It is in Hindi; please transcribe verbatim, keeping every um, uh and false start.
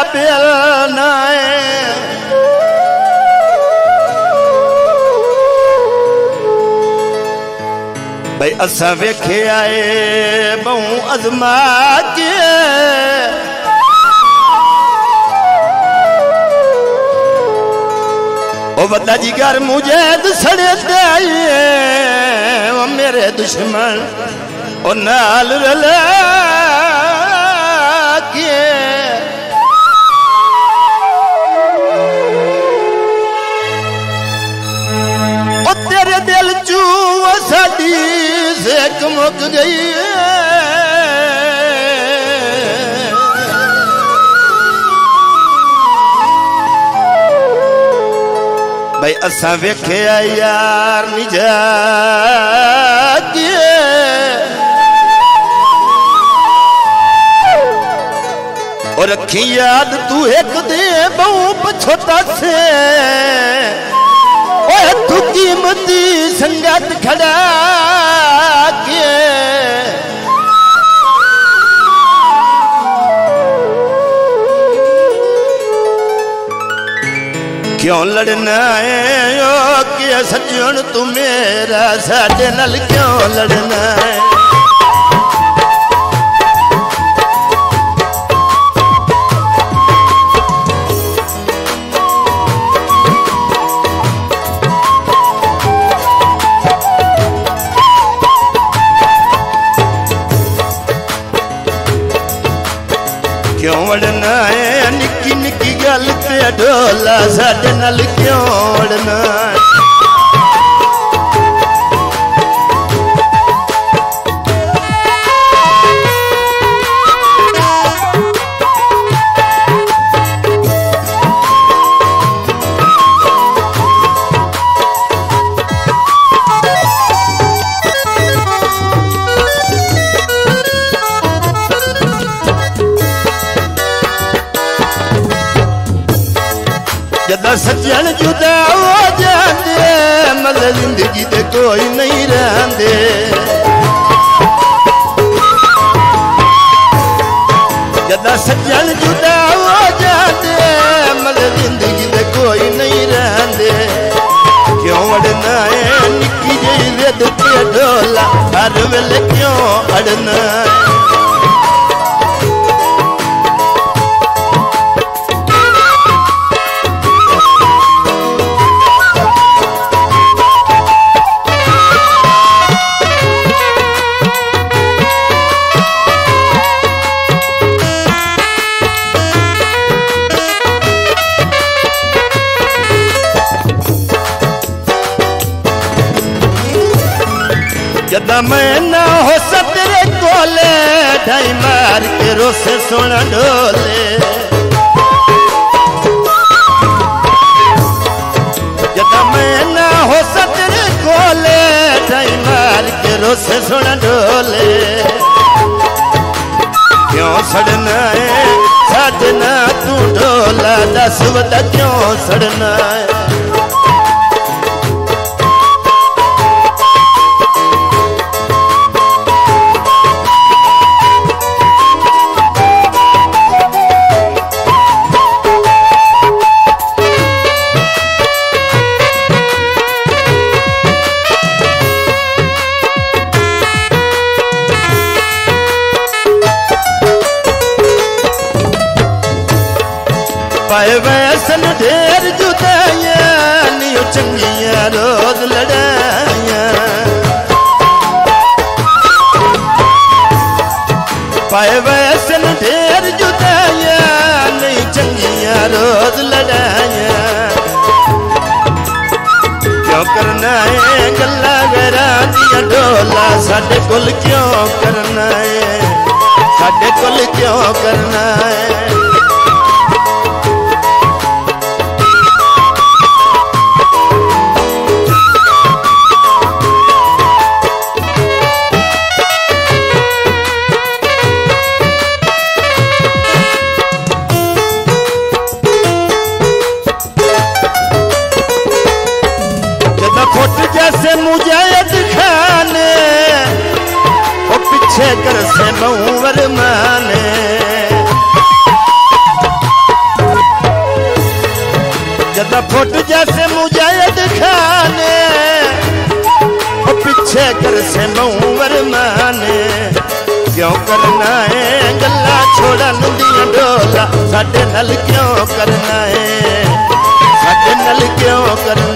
बेलना भाई असा वेखे आए बहु अजमा के ओ बता जी घर मुझे सड़े वो मेरे दुश्मन ओ नाल रला के ओ तेरे दिल चू साडी सेक मुक गई भाई असा वेखे यार निजा और रखी याद तू एक दे बहु पछोता से तू कीमती संगत खड़ा के क्यों लड़ना है ओ कि सज्जन तू मेरा साडे नाल क्यों लड़ना है क्यों वड़ना है निक्की निक्की गल ते ढोला साडे नाल क्यों वड़ना जदा सज्जन जुदा हो जाते मतलब जिंदगी ते कोई नहीं रहंदे जदा सज्जन जुदा हो जाते मतलब जिंदगी ते कोई नहीं रहंदे क्यों अड़ना है निक्की जी जिद ते ढोला हर वेले क्यों अड़ना जदा मैं ना हो सतरे कोले ढाई मार के रोसे सोना ढोले जदा मैं ना हो सतरे कोले ढाई मार के रोसे सोना ढोले क्यों सड़ना है साजना तू ढोला दस वदा क्यों सड़ना है पाए वैसन ढेर जुदाइयां नियो चंगियां रोज लड़ाइयां पाए वैसन ढेर जुदाइयां नहीं चंगियां रोज लड़ाइयां क्यों करना है गल्ला गैरा दियां ढोला साडे कोल क्यों करना है साडे कोल क्यों करना है जैसे मुजाहिद खाने वो पीछे कर से बहुवर माने फुट जैसे मुजाहिद खाने, पीछे कर से मऊवर माने। क्यों करना है गल्ला छोड़न दियां डोला, साडे नल क्यों करना है, साडे नल क्यों करना